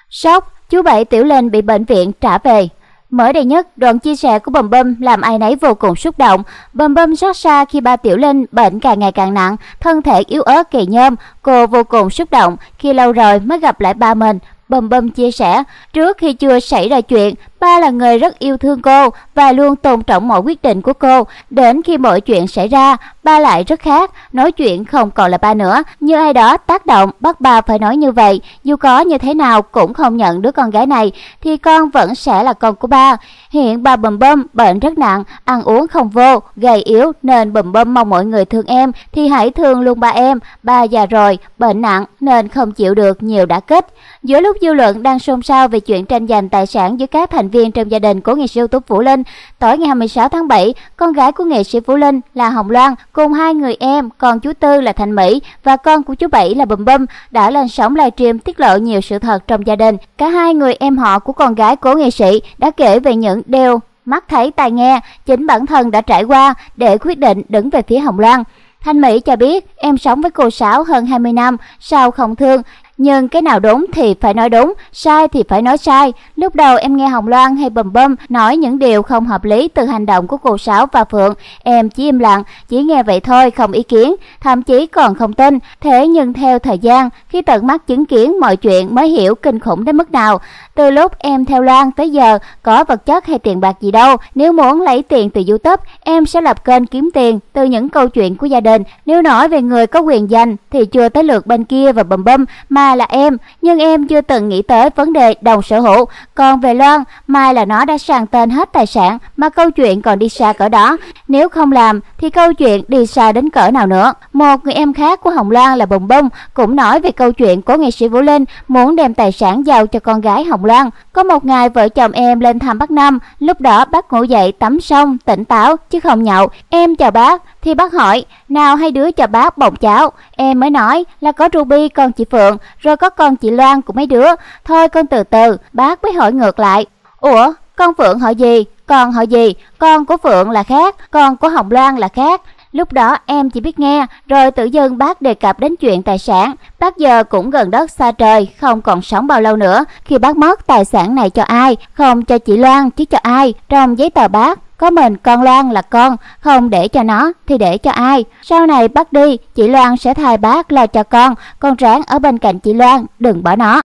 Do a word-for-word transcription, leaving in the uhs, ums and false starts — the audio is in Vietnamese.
Sốc, chú Bảy Tiểu Linh bị bệnh viện trả về. Mới đây nhất, đoạn chia sẻ của Bùm Bum làm ai nấy vô cùng xúc động. Bùm Bum xót xa khi ba Tiểu Linh bệnh càng ngày càng nặng, thân thể yếu ớt kỳ nhôm. Cô vô cùng xúc động khi lâu rồi mới gặp lại ba mình. Bùm Bum chia sẻ, trước khi chưa xảy ra chuyện, ba là người rất yêu thương cô và luôn tôn trọng mọi quyết định của cô. Đến khi mọi chuyện xảy ra, ba lại rất khác, nói chuyện không còn là ba nữa, như ai đó tác động bắt ba phải nói như vậy. Dù có như thế nào cũng không nhận đứa con gái này, thì con vẫn sẽ là con của ba. Hiện ba Bùm Bum bệnh rất nặng, ăn uống không vô, gầy yếu, nên Bùm Bum mong mọi người thương em thì hãy thương luôn ba em. Ba già rồi, bệnh nặng nên không chịu được nhiều đả kích. Giữa lúc dư luận đang xôn xao về chuyện tranh giành tài sản giữa các thành viên trong gia đình của nghệ sĩ ưu tú Vũ Linh, tối ngày hai mươi sáu tháng bảy, con gái của nghệ sĩ Vũ Linh là Hồng Loan cùng hai người em, con chú Tư là Thành Mỹ và con của chú Bảy là Bùm Bum đã lên sóng livestream tiết lộ nhiều sự thật trong gia đình. Cả hai người em họ của con gái của nghệ sĩ đã kể về những điều mắt thấy tai nghe chính bản thân đã trải qua để quyết định đứng về phía Hồng Loan. Thành Mỹ cho biết, em sống với cô Sáu hơn hai mươi năm, sao không thương? Nhưng cái nào đúng thì phải nói đúng, sai thì phải nói sai. Lúc đầu em nghe Hồng Loan hay Bùm Bum nói những điều không hợp lý từ hành động của cô Sáu và Phượng, em chỉ im lặng, chỉ nghe vậy thôi, không ý kiến, thậm chí còn không tin. Thế nhưng theo thời gian, khi tận mắt chứng kiến mọi chuyện mới hiểu kinh khủng đến mức nào. Từ lúc em theo Loan tới giờ, có vật chất hay tiền bạc gì đâu. Nếu muốn lấy tiền từ YouTube, em sẽ lập kênh kiếm tiền từ những câu chuyện của gia đình. Nếu nói về người có quyền giành thì chưa tới lượt bên kia và Bùm Bum mà là em, nhưng em chưa từng nghĩ tới vấn đề đồng sở hữu. Còn về Loan, mai là nó đã sang tên hết tài sản mà câu chuyện còn đi xa cỡ đó. Nếu không làm thì câu chuyện đi xa đến cỡ nào nữa. Một người em khác của Hồng Loan là Bùm Bum cũng nói về câu chuyện của nghệ sĩ Vũ Linh muốn đem tài sản giao cho con gái Hồng Loan. Có một ngày vợ chồng em lên thăm bác Năm, lúc đó bác ngủ dậy tắm xong tỉnh táo chứ không nhậu. Em chào bác thì bác hỏi nào hai đứa cho bác bồng cháo. Em mới nói là có Ruby con chị Phượng, rồi có con chị Loan của mấy đứa. Thôi con từ từ. Bác mới hỏi ngược lại, ủa con Phượng họ gì, con họ gì? Con của Phượng là khác, con của Hồng Loan là khác. Lúc đó em chỉ biết nghe, rồi tự dưng bác đề cập đến chuyện tài sản. Bác giờ cũng gần đất xa trời, không còn sống bao lâu nữa. Khi bác mất tài sản này cho ai? Không cho chị Loan chứ cho ai? Trong giấy tờ bác có mình con Loan là con, không để cho nó thì để cho ai? Sau này bác đi, chị Loan sẽ thay bác lo cho con, con ráng ở bên cạnh chị Loan, đừng bỏ nó.